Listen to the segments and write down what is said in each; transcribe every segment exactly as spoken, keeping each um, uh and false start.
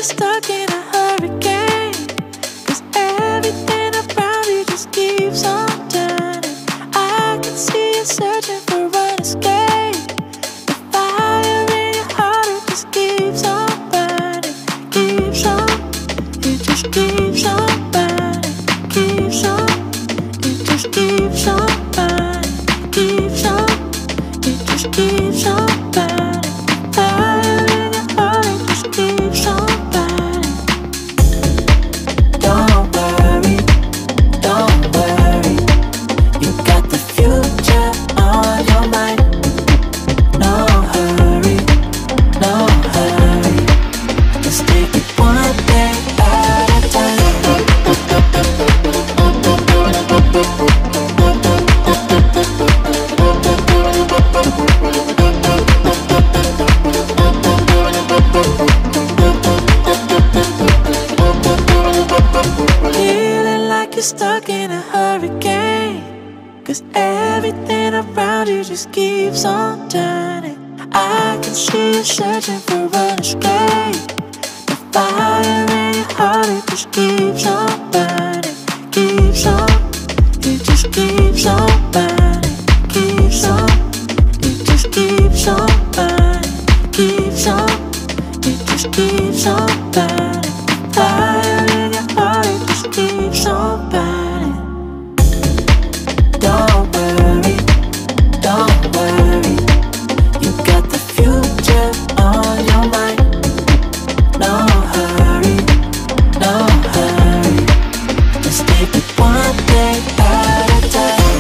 you're stuck in a hurricane, 'cause everything around you just keeps on turning. I can see you searching for an escape. The fire in your heart, it just keeps on burning. Keeps on, it just keeps on burning. Keeps on, it just keeps on burning. Keeps on, it just keeps on burning. Fire in your heart, it just keeps on burning. Don't worry, don't worry, you got the future on your mind. No hurry, no hurry, let's take it one day at a time. Feeling like you're stuck in a hurricane, 'cause everything around you just keeps on turning. I can see you searching for an escape. The fire in your heart, it just keeps on burning. Keeps on, it just keeps on burning. Keeps on, it just keeps on burning. Keeps on, it just keeps on burning. Fire in your heart, it just keeps on burning. Don't worry, don't worry, you got the future on your mind. No hurry, no hurry, let's take it one day at a time.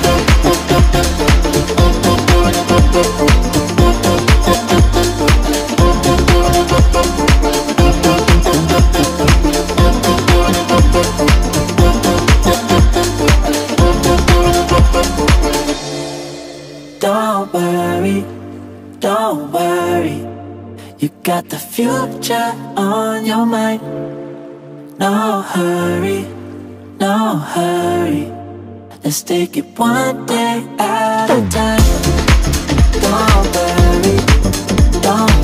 Don't worry, don't worry, you got the future on your mind. No hurry, no hurry, let's take it one day at a time. Don't worry, don't